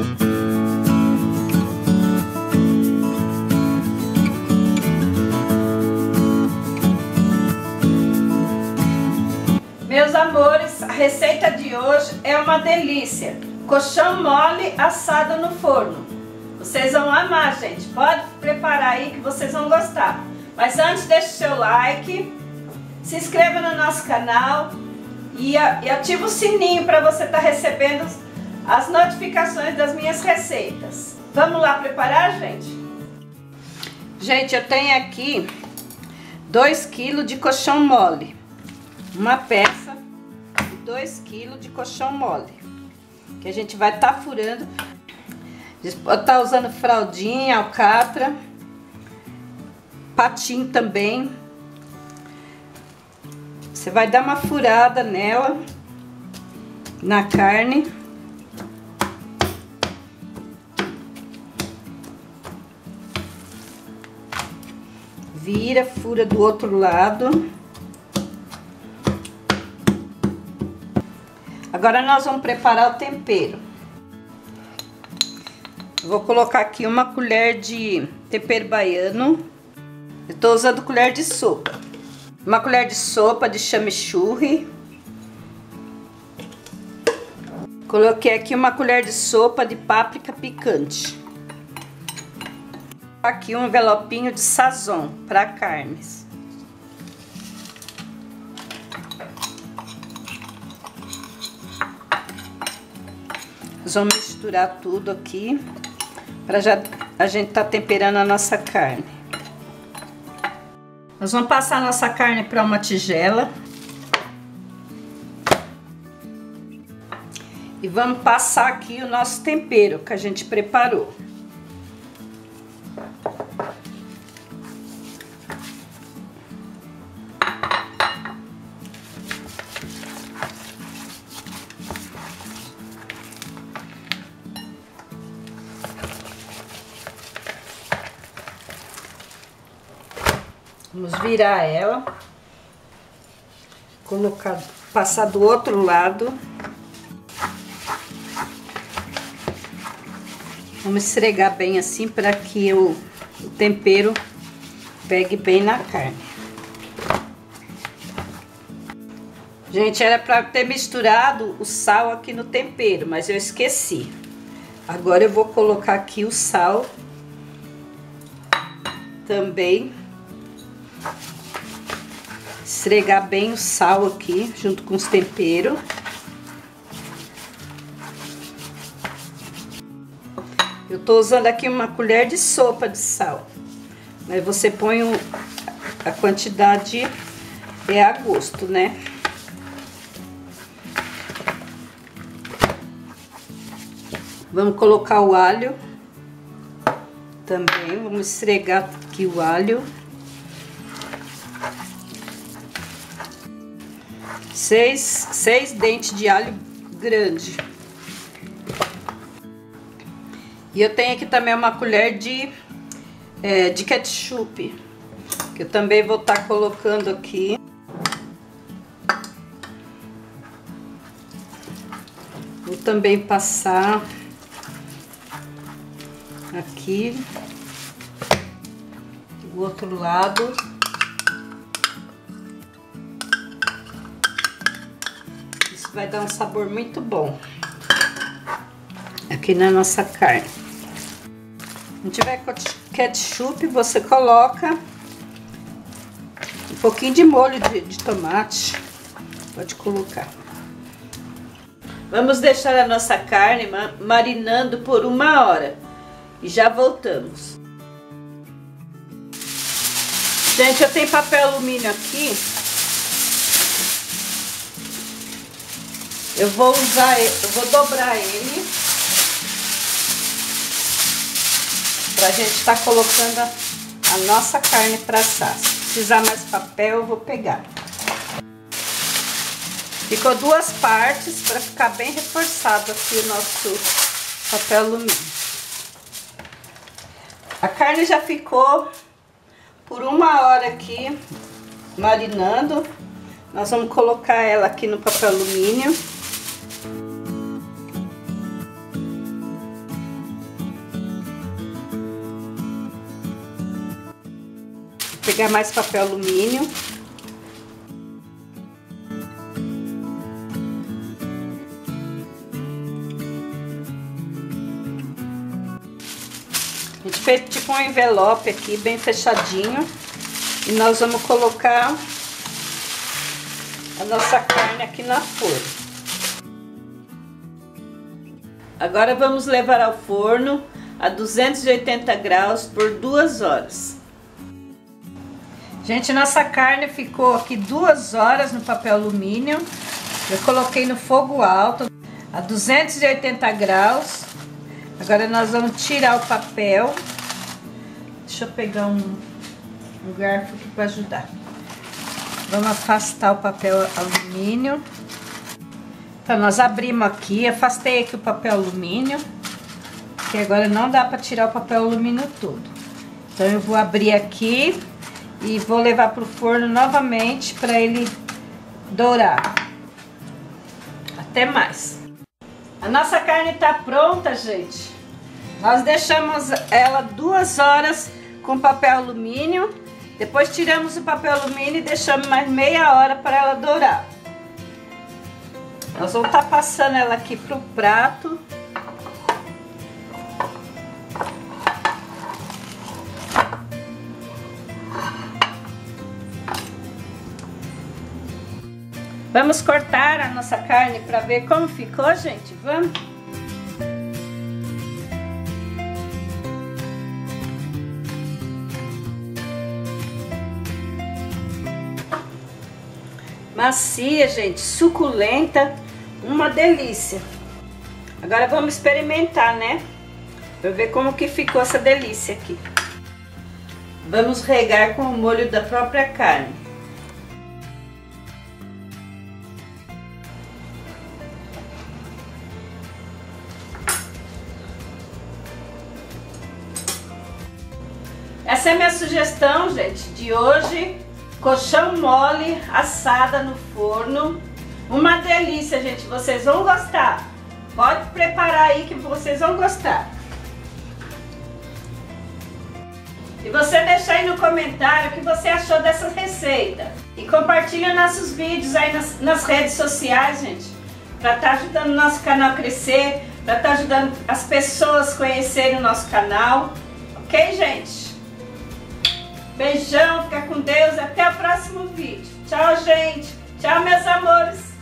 Meus amores, a receita de hoje é uma delícia. Coxão mole assado no forno. Vocês vão amar, gente. Pode preparar aí que vocês vão gostar. Mas antes, deixe o seu like, se inscreva no nosso canal e ativa o sininho para você estar recebendo as notificações das minhas receitas. Vamos lá preparar, gente? Gente, eu tenho aqui 2 kg de colchão mole. Uma peça de 2 kg de colchão mole. Que a gente vai estar furando. Pode estar usando fraldinha, alcatra, patim também. Você vai dar uma furada nela, na carne. Vira, fura do outro lado. Agora nós vamos preparar o tempero. Eu vou colocar aqui uma colher de tempero baiano. Eu tô usando colher de sopa. Uma colher de sopa de chimichurri. Coloquei aqui uma colher de sopa de páprica picante. Aqui um envelopinho de sazon para carnes. Nós vamos misturar tudo aqui para já a gente tá temperando a nossa carne. Nós vamos passar a nossa carne para uma tigela. E vamos passar aqui o nosso tempero que a gente preparou. Vamos virar ela, colocar, passar do outro lado. Vamos esfregar bem assim para que o tempero pegue bem na carne. Gente, era para ter misturado o sal aqui no tempero, mas eu esqueci. Agora eu vou colocar aqui o sal também. Esfregar bem o sal aqui, junto com os temperos. Eu tô usando aqui uma colher de sopa de sal. Mas você põe a quantidade é a gosto, né? Vamos colocar o alho também. Vamos esfregar aqui o alho. 6 dentes de alho grande. E eu tenho aqui também uma colher de ketchup, que eu também vou estar colocando aqui. Vou também passar aqui do outro lado. Vai dar um sabor muito bom aqui na nossa carne. Se não tiver ketchup, você coloca um pouquinho de molho de tomate. Pode colocar. Vamos deixar a nossa carne marinando por 1 hora. E já voltamos. Gente, eu tenho papel alumínio aqui. Eu vou dobrar ele pra gente estar colocando a nossa carne para assar. Se precisar mais papel, eu vou pegar. Ficou 2 partes para ficar bem reforçado aqui o nosso papel alumínio. A carne já ficou por 1 hora aqui marinando. Nós vamos colocar ela aqui no papel alumínio. pegar mais papel alumínio. A gente fez tipo um envelope aqui, bem fechadinho. E nós vamos colocar a nossa carne aqui na forma. Agora vamos levar ao forno a 280 graus por 2 horas. Gente, nossa carne ficou aqui 2 horas no papel alumínio. Eu coloquei no fogo alto a 280 graus. Agora nós vamos tirar o papel. Deixa eu pegar um garfo aqui para ajudar. Vamos afastar o papel alumínio. Então nós abrimos aqui, afastei aqui o papel alumínio, que agora não dá para tirar o papel alumínio todo. Então eu vou abrir aqui e vou levar para o forno novamente para ele dourar. Até mais. A nossa carne está pronta, gente. Nós deixamos ela 2 horas com papel alumínio. Depois tiramos o papel alumínio e deixamos mais meia hora para ela dourar. Nós vamos estar passando ela aqui pro prato. Vamos cortar a nossa carne para ver como ficou, gente? Vamos? Macia, gente, suculenta, uma delícia. Agora vamos experimentar, né? Pra ver como que ficou essa delícia aqui. Vamos regar com o molho da própria carne. Essa é a minha sugestão, gente, de hoje. Coxão mole assada no forno. Uma delícia, gente. Vocês vão gostar. Pode preparar aí que vocês vão gostar. E você deixa aí no comentário o que você achou dessa receita. E compartilha nossos vídeos aí nas redes sociais, gente. Para estar ajudando o nosso canal a crescer. Para estar ajudando as pessoas a conhecerem o nosso canal. Ok, gente? Beijão, fica com Deus, até o próximo vídeo. Tchau, gente. Tchau, meus amores.